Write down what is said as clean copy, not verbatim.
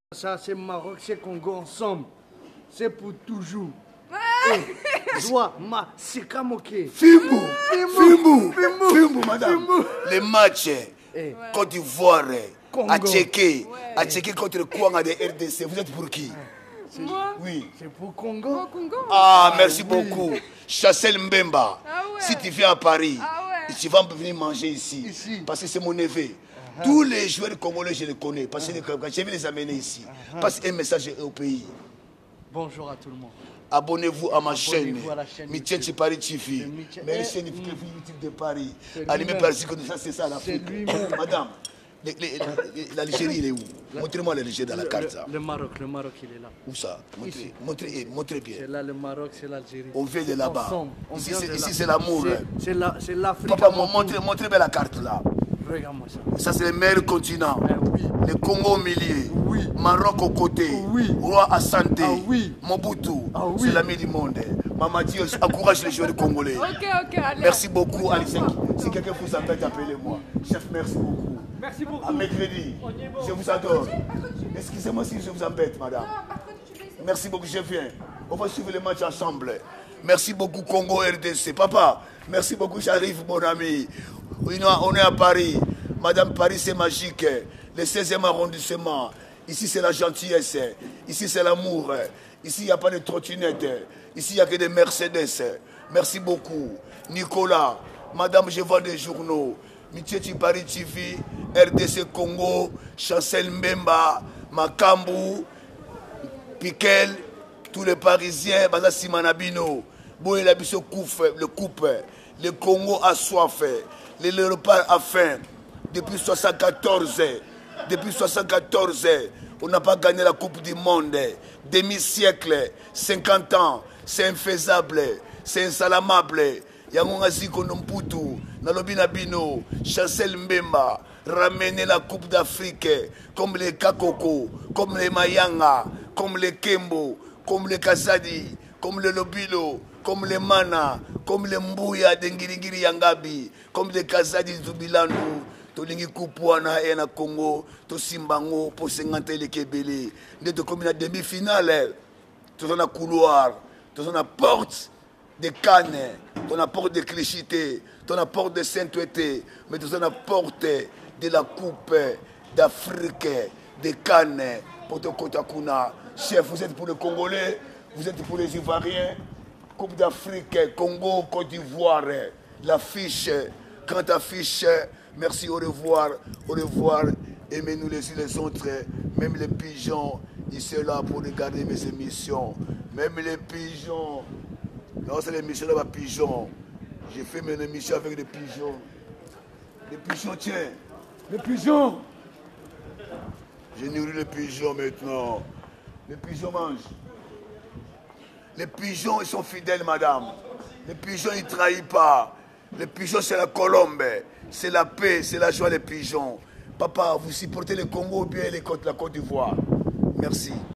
Ça, c'est Maroc, c'est Congo ensemble. C'est pour toujours. Joie, ma, sikamoke. Fimbu, madame. Les matchs, Côte d'Ivoire, à Tchéqué contre Kouanga de RDC. Vous êtes pour qui? Moi? Oui. C'est pour Congo. Congo. Ah, merci beaucoup. Chassel Mbemba. Ah ouais. Si tu viens à Paris, Ah ouais. tu vas venir manger ici. Parce que c'est mon neveu. Tous les joueurs congolais, je les connais. Parce que je vais les amener ici. Passe un message au pays. Bonjour à tout le monde. Abonnez-vous à ma chaîne. À la chaîne Michel Paris TV. Mais la chaîne YouTube de Paris. Animé par ça, c'est ça l'Afrique. Madame, l'Algérie, il est où? Montrez-moi l'Algérie dans la carte. Le Maroc, il est là. Où ça? Montrez bien. C'est là le Maroc, c'est l'Algérie. On vient de là-bas. Ici, c'est l'amour. C'est l'Afrique. Papa, montrez bien la carte là. Regarde-moi ça. Ça, c'est le meilleur continent. Oui. Le Congo au milieu. Oui. Maroc au côté. Oui. Roi à santé. Ah oui. Mobutu. Ah oui. C'est l'ami du monde. Mamadi encourage les joueurs congolais. Ok, allez. Merci beaucoup, Alice. Si quelqu'un vous appelle, appelez-moi. Chef, merci beaucoup. Merci beaucoup. À mercredi. Je vous adore. Excusez-moi si je vous embête, madame. Merci beaucoup, je viens. On va suivre les matchs ensemble. Merci beaucoup, Congo RDC. Papa, merci beaucoup, j'arrive, mon ami. On est à Paris. Madame, Paris, c'est magique. Le 16e arrondissement. Ici, c'est la gentillesse. Ici, c'est l'amour. Ici, il n'y a pas de trottinette. Ici, il n'y a que des Mercedes. Merci beaucoup. Nicolas, madame, je vends des journaux. Michechi Paris TV, RDC Congo, Chancel Mbemba, Makambu, Piquel, tous les Parisiens, Baza Simanabino, Boye Labiso le coupe, le Congo a soif, le léopard a faim. Depuis 1974, on n'a pas gagné la Coupe du Monde. Demi-siècle, 50 ans, c'est infaisable, c'est insalamable. Yangonga Ziko Nomputu, Nalobina Bino, Chancel Mbemba, ramener la Coupe d'Afrique, comme les Kakoko, comme les Mayanga, comme les Kembo, comme les Kazadi, comme les Lobilo, comme les Mana, comme les Mbouya d'Engirigiri Yangabi, comme les Kazadi Zubilandu, Tolingi Kupuana et na Congo, Tosimbango, pour 50 les Kebele, nous comme la demi-finale, tout dans la couloir, tout dans la porte de Cannes, dans la porte de Clichy, dans la porte de Saint-Ouété, mais dans la porte de la Coupe d'Afrique, de Cannes, pour Kotakuna. Chef, vous êtes pour les Congolais, vous êtes pour les Ivoiriens. Coupe d'Afrique, Congo, Côte d'Ivoire, l'affiche, grande affiche. Merci, au revoir, aimez-nous les uns les autres, même les pigeons, ils sont là pour regarder mes émissions, même les pigeons, non c'est l'émission là, pigeons, j'ai fait mes émissions avec des pigeons, tiens, les pigeons, j'ai nourri les pigeons maintenant, les pigeons mangent. Les pigeons, ils sont fidèles, madame. Les pigeons, ils ne trahissent pas. Les pigeons, c'est la colombe. C'est la paix, c'est la joie, les pigeons. Papa, vous supportez le Congo ou bien la Côte d'Ivoire? Merci.